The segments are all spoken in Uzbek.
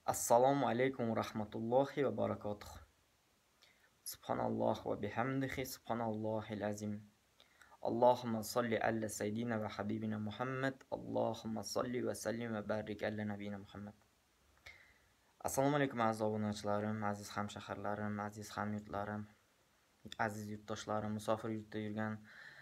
Assalomu alaykum va rahmatullohi va barakatuh. Subhanalloh va bihamdihi subhanallohil azim. Allohumma solli ala sayyidina va habibina Muhammad. Allohumma solli va sallim va barik ala nabiyina Muhammad. Assalomu alaykum aziz obunachilarim, aziz hamshaharlarim, aziz hamyurtlarim, aziz yurtdoshlarim, musofir yurtda yurgan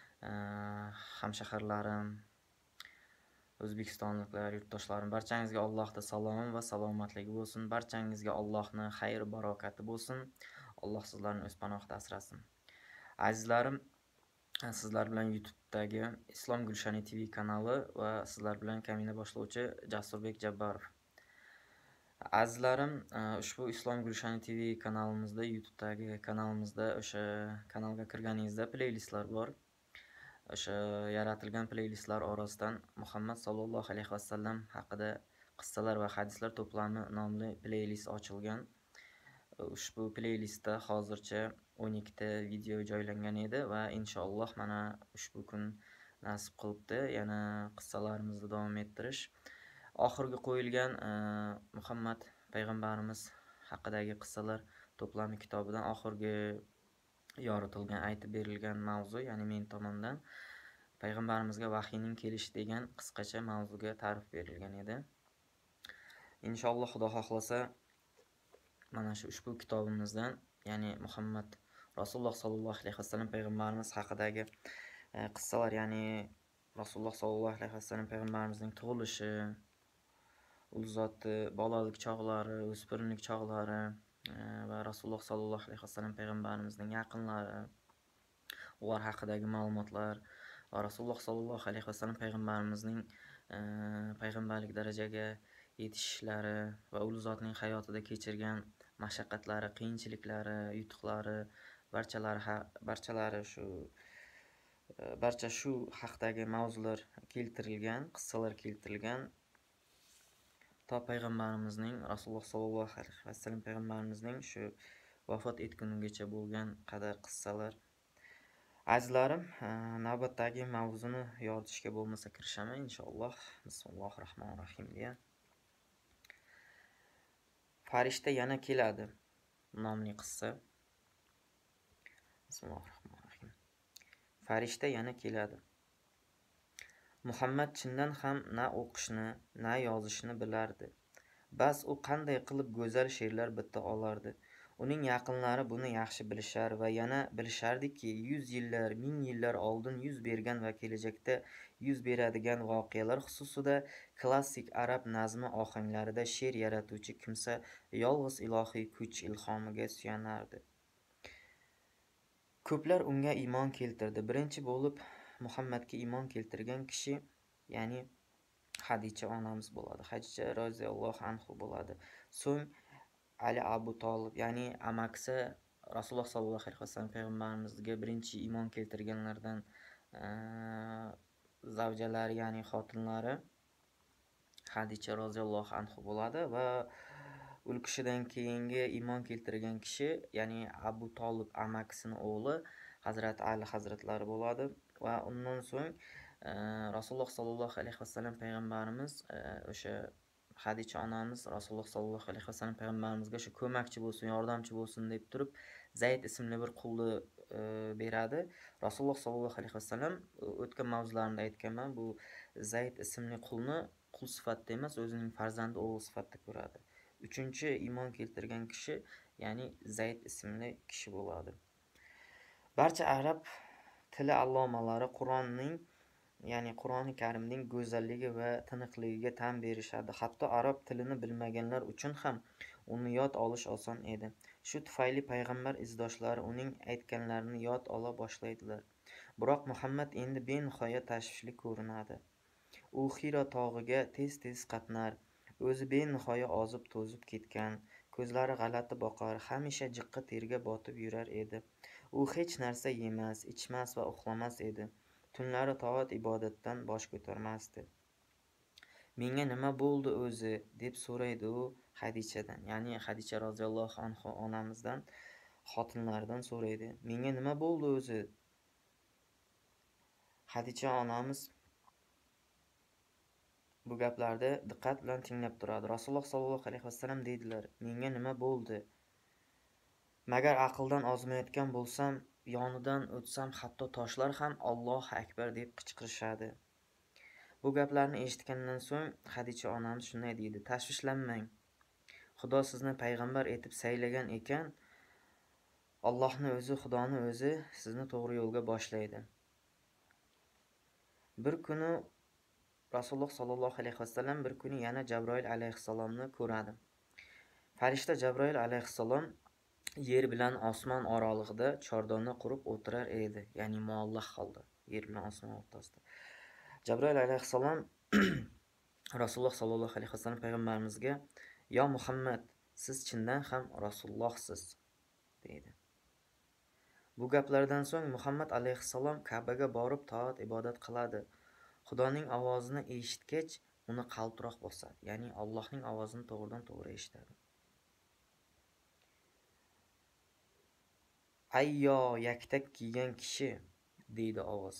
hamshaharlarim, O'zbekistonliklar, yurtdoshlarim, barchangizga Allohda salomim va salomatligi bo'lsin. Barchangizga Allohning xayr barokati bo'lsin. Alloh sizlarni o'z panohida asrasin. Azizlarim, sizlar bilan YouTube'dagi Islom Gulshani TV kanali va sizlar bilan kamina boshlovchi Jasurbek Jabbarov. Azizlarim, ushbu Islom Gulshani TV kanalimizda, YouTube'dagi kanalimizda o'sha kanalga kirganingizda playlistlar bor. O'sha yaratilgan playlistlar orasidan Muhammad sallallohu alayhi vasallam haqida qissalar va hadislar to'plami nomli playlist ochilgan. Ushbu playlistda hozircha 12 ta video joylangan edi va inshaalloh mana ushbu kun nasib qilibdi yana qissalarimizni davom ettirish. Oxirgi qo'yilgan Muhammad payg'ambarimiz haqidagi qissalar to'plami kitobidan oxirgi yoritilgan, aytib berilgan mavzu, ya'ni men tomonidan payg'ambarimizga vahiyning kelishi degan qisqacha mavzuga ta'rif berilgan edi. Inshaalloh Xudo xohlasa mana shu ushbu kitobimizdan, ya'ni Muhammad Rasululloh sallallohu alayhi vasallam payg'ambarimiz haqidagi qissalar, ya'ni Rasululloh sallallohu alayhi vasallam payg'ambarimizning tug'ilishi, u zoti bolalik chog'lari, o'spirinlik chog'lari va Rasululloh sallallohu alayhi vasallam payg'ambarimizning yaqinlari, ular haqidagi ma'lumotlar va Rasululloh sallallohu alayhi vasallam payg'ambarimizning payg'ambarlik darajaga yetishishlari va u zotning hayotida kechirgan mashaqqatlari, qiyinchiliklari, yutuqlari barcha shu haqdagi mavzular keltirilgan, qissalar keltirilgan. To payg'ambarimizning, Rasululloh sallallohu alayhi vasallam payg'ambarimizning shu vafot etgunigacha bo'lgan qadar qissalar. Azizlarim, navbatdagi mavzuni yoritishga bo'lmasa kirishaman inshaalloh. Bismillahirrohmanirrohim deya. Farishta yana keladi nomli qissa. Bismillahirrohmanirrohim. Farishta yana keladi. Muhammad chindan ham na o'qishni, na yozishni bilardi. Bas u qanday qilib go'zal she'rlar bitta olardi. Uning yaqinlari buni yaxshi bilishar va yana bilishardiki, 100 yillar, 1000 yillar oldin yuz bergan va kelajakda yuz beradigan voqealar xususida klassik arab nazmi ohanglarida she'r yaratuvchi kimsa yolg'iz ilohiy kuch ilhomiga suyanardi. Ko'plar unga iymon keltirdi. Birinchi bo'lib Muhammadga iymon keltirgan kishi, ya'ni Hadicha onamiz bo'ladi. Hadicha roziyallohu anhu bo'ladi. So'ng Ali Abu Tolib, ya'ni amakisi Rasululloh sallallohu alayhi vasallam payg'ambarimizga birinchi iymon keltirganlardan zavjalari, ya'ni xotinlari Hadicha roziyallohu anhu bo'ladi va u kishidan keyingi iymon keltirgan kishi, ya'ni Abu Tolib amakisining o'g'li Hazrat Ali hazratlari bo'ladi va undan so'ng Rasululloh sallallohu alayhi vasallam payg'ambarimiz o'sha Hadicha onamiz Rasululloh sallallohu alayhi vasallam payg'ambarimizga shu ko'makchi bo'lsin, yordamchi bo'lsin deb turib Zayd ismli bir qulni beradi. Rasululloh sallallohu alayhi vasallam o'tgan mavzularimda aytganman, bu Zayd ismli qulni qul sifatida emas, o'zining farzandi o'g'li sifatida ko'radi. Uchinchi iymon keltirgan kishi, ya'ni Zayd ismli kishi bo'ladi. Barcha arab tili allomalari Qur'onning, ya'ni Qur'oni Karimning go'zalligi va tiniqligiga tan berishadi. Hatto arab tilini bilmaganlar uchun ham uni yod olish oson edi. Shu tufayli payg'ambar izdoshlari uning aytganlarini yod ola boshlaydilar. Biroq Muhammad endi benihoya tashvishli ko'rinadi. U Hiro tog'iga tez-tez qatnar, o'zi benihoya ozib-to'zib ketgan, ko'zlari g'alati boqar, hamisha jiqqa terga botib yurar edi. U hech narsa yemas, ichmas va uxlamas edi. Tunlari toat ibodatdan bosh ko'tarmasdi. Menga nima bo'ldi o'zi deb so'raydi u Hadichadan, ya'ni Hadicha roziyallohu anha onamizdan, xotinlaridan so'raydi. Menga nima bo'ldi o'zi? Hadicha onamiz bu gaplarni diqqat bilan tinglab turadi. Rasululloh sollallohu alayhi vasallam deydilar: "Menga nima bo'ldi? Magar aqldan ozmayotgan bo'lsam, yonidan o'tsam, hatto toshlar ham Allohu akbar deb qichqirishadi." Bu gaplarni eshitgandan so'ng Xadicha onamiz shunday deydi: "Tashvishlanmang. Xudo sizni payg'ambar etib saylagan ekan, Allohni o'zi, Xudoni o'zi sizni to'g'ri yo'lga boshlaydi." Bir kuni Rasululloh sollallohu alayhi vasallam bir kuni yana Jabroil alayhissalomni ko'radi. Farishta Jabroil alayhissalom yer bilan osmon oralig'ida chordonna qurib o'tirar edi, ya'ni muallaq holda, yer bilan osmon o'rtasida. Jabroil alayhissalom Rasululloh sollallohu alayhi vasallam payg'ambarimizga: "Yo Muhammad, siz chindan ham Rasulullohsiz", deydi. Bu gaplardan so'ng Muhammad alayhissalom Ka'baga borib toat ibodat qiladi. Xudoning ovozini eshitgach, uni qaltiroq bosadi, ya'ni Allohning ovozini to'g'ridan to'g'ri eshitadi. "Ayyo yaktak kiygan kishi", deydi ovoz.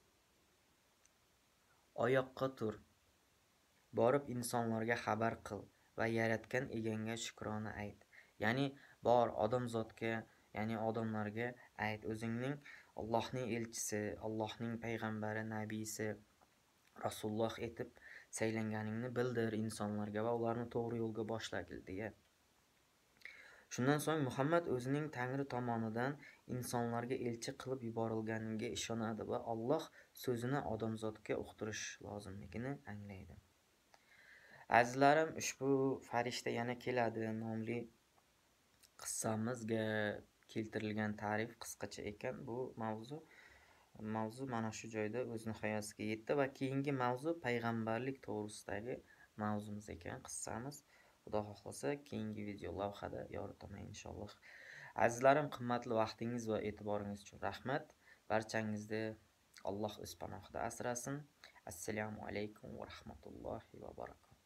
"Oyoqqa tur. Borib insonlarga xabar qil va yaratgan egangga shukrona ayt." Ya'ni bor odamzodga, ya'ni odamlarga ayt, o'zingning Allohning elchisi, Allohning payg'ambari, nabiysi, Rasululloh etib saylanganingni bildir insonlarga va ularni to'g'ri yo'lga boshlagil deya. Shundan so'ng Muhammad o'zining Tangri tomonidan insonlarga elchi qilib yuborilganiga ishonadi va Alloh so'zini odamzodga uqtirish lozimligini anglaydi. Azizlarim, ushbu farishta yana keladi nomli qissamizga keltirilgan ta'rif qisqacha ekan. Bu mavzu mana shu joyda o'z nihoyasiga yetdi va keyingi mavzu payg'ambarlik to'g'risidagi mavzumiz ekan, qissamiz. Xudo xohlasa keyingi video lavhada yoritaman inshaalloh. Azizlarim, qimmatli vaqtingiz va e'tiboringiz uchun rahmat. Barchangizni Alloh o'z panohida asrasin. Assalomu alaykum va rahmatullohi va barakatuh.